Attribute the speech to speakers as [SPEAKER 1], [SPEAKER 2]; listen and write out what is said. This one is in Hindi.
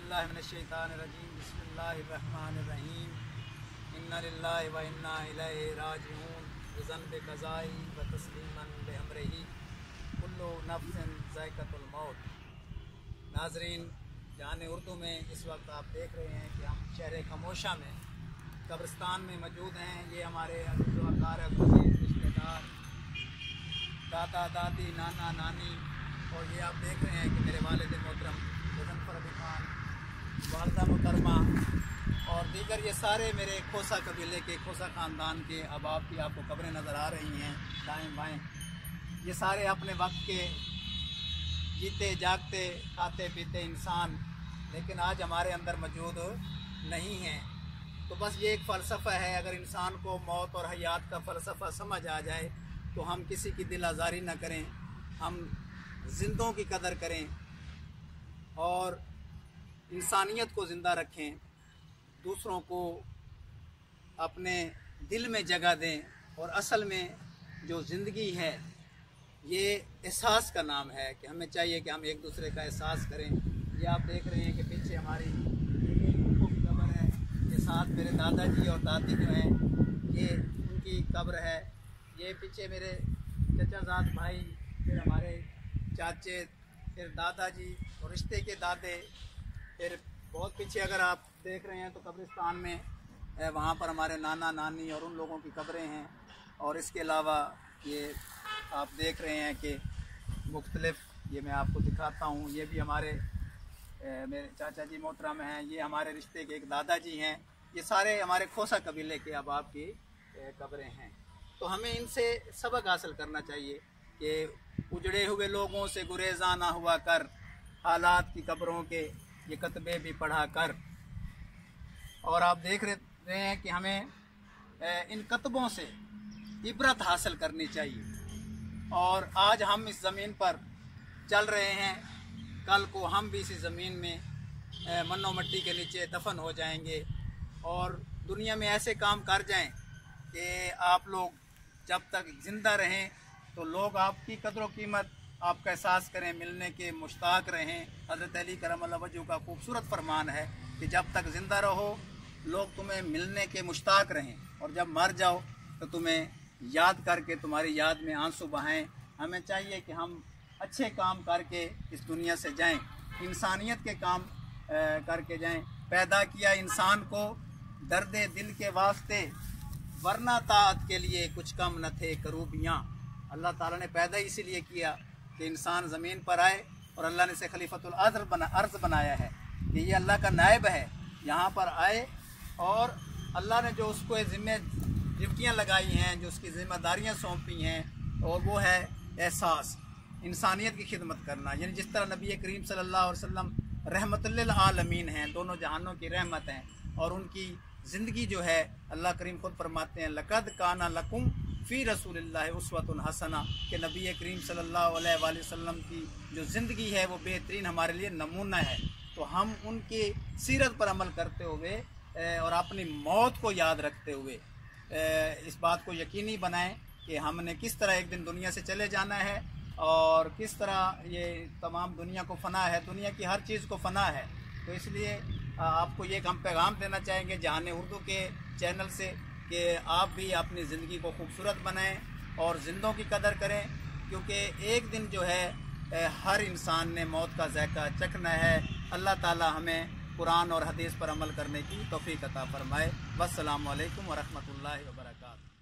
[SPEAKER 1] औज़ुबिल्लाहिमिनश्शैतानिर्रजीम बिस्मिल्लाहिर्रहमानिर्रहीम इन्ना लिल्लाहि व इन्ना इलैहि राजिऊन बिज़न्बि क़ज़ाई व तस्लीमन बिअम्रिही कुल्लु नफ्सिन ज़ाइक़तुल मौत। नाज़रीन, जाने उर्दू में इस वक्त आप देख रहे हैं कि हम शहर खामोशा में कब्रिस्तान में मौजूद हैं। ये हमारे अज़ीज़ रिश्तेदार, दादा दादी, नाना नानी, और ये आप देख रहे हैं कि मेरे वालिद मोहतरम गज़नफ़र अली खान, वालदा मुहतरमा और दीगर ये सारे मेरे खोसा कबीले के, खोसा ख़ानदान के अहबाब की आपको कब्रें नज़र आ रही हैं दाएँ बाएँ। ये सारे अपने वक्त के जीते जागते खाते पीते इंसान, लेकिन आज हमारे अंदर मौजूद नहीं हैं। तो बस ये एक फ़लसफ़ा है, अगर इंसान को मौत और हयात का फ़लसफ़ा समझ आ जाए तो हम किसी की दिल आज़ारी न करें, हम जिंदों की कदर करें और इंसानियत को ज़िंदा रखें, दूसरों को अपने दिल में जगह दें। और असल में जो ज़िंदगी है ये एहसास का नाम है कि हमें चाहिए कि हम एक दूसरे का एहसास करें। ये आप देख रहे हैं कि पीछे हमारी फूफो की कब्र है, ये साथ मेरे दादाजी और दादी जो हैं ये उनकी कब्र है। ये पीछे मेरे चचाजाद भाई, फिर हमारे चाचे, फिर दादाजी और रिश्ते के दादे, फिर बहुत पीछे अगर आप देख रहे हैं तो कब्रिस्तान में वहाँ पर हमारे नाना नानी और उन लोगों की कब्रें हैं। और इसके अलावा ये आप देख रहे हैं कि मुख्तलिफ, ये मैं आपको दिखाता हूँ, ये भी हमारे मेरे चाचा जी मोहतरम हैं, ये हमारे रिश्ते के एक दादाजी हैं। ये सारे हमारे खोसा कबीले के अहबाब की कब्रें हैं। तो हमें इनसे सबक हासिल करना चाहिए कि उजड़े हुए लोगों से गुरेज़ा ना हुआ कर, हालात की कब्रों के ये कतबे भी पढ़ा कर। और आप देख रहे हैं कि हमें इन कतबों से इबरत हासिल करनी चाहिए। और आज हम इस ज़मीन पर चल रहे हैं, कल को हम भी इसी ज़मीन में मन्नो मट्टी के नीचे दफन हो जाएंगे। और दुनिया में ऐसे काम कर जाएं कि आप लोग जब तक ज़िंदा रहें तो लोग आपकी कदर व कीमत, आपका एहसास करें, मिलने के मुश्ताक रहें। हज़रत अली करमल्लाहु वजहू का खूबसूरत फरमान है कि जब तक ज़िंदा रहो लोग तुम्हें मिलने के मुश्ताक रहें, और जब मर जाओ तो तुम्हें याद करके तुम्हारी याद में आंसू बहाएं। हमें चाहिए कि हम अच्छे काम करके इस दुनिया से जाएं, इंसानियत के काम करके जाएं। पैदा किया इंसान को दर्दे दिल के वास्ते, वरना ताअत के लिए कुछ कम न थे करूबियाँ। अल्लाह ताला ने पैदा इसीलिए किया कि इंसान ज़मीन पर आए, और अल्लाह ने इसे खलीफतुल अर्ज़ बनाया है कि ये अल्लाह का नायब है, यहाँ पर आए। और अल्लाह ने जो उसको ड्यूटियाँ लगाई हैं, जो उसकी ज़िम्मेदारियाँ सौंपी हैं, और वो है एहसास, इंसानियत की खिदमत करना। यानी जिस तरह नबी करीम सल्लल्लाहु अलैहि वसल्लम रहमतुल्लिल आलमीन हैं, दोनों जहानों की रहमत हैं, और उनकी ज़िंदगी जो है अल्लाह करीम खुद फरमाते हैं लक़द काना लकुम फ़ी रसूलिल्लाहि उस्वतुन हसना, कि नबी करीम सल्लल्लाहु अलैहि वसल्लम की जो ज़िंदगी है वो बेहतरीन हमारे लिए नमूना है। तो हम उनकी सीरत पर अमल करते हुए और अपनी मौत को याद रखते हुए इस बात को यकीनी बनाएं कि हमने किस तरह एक दिन दुनिया से चले जाना है, और किस तरह ये तमाम दुनिया को फ़ना है, दुनिया की हर चीज़ को फ़ना है। तो इसलिए आपको ये हम पैगाम देना चाहेंगे जहाने उर्दू के चैनल से कि आप भी अपनी ज़िंदगी को खूबसूरत बनाएं और ज़िंदों की कदर करें, क्योंकि एक दिन जो है हर इंसान ने मौत का ज़ायक़ा चखना है। अल्लाह ताला हमें कुरान और हदीस पर अमल करने की तौफ़ीक़ अता फ़रमाए। वस्सलामु अलैकुम व रहमतुल्लाहि व बरकातुहू।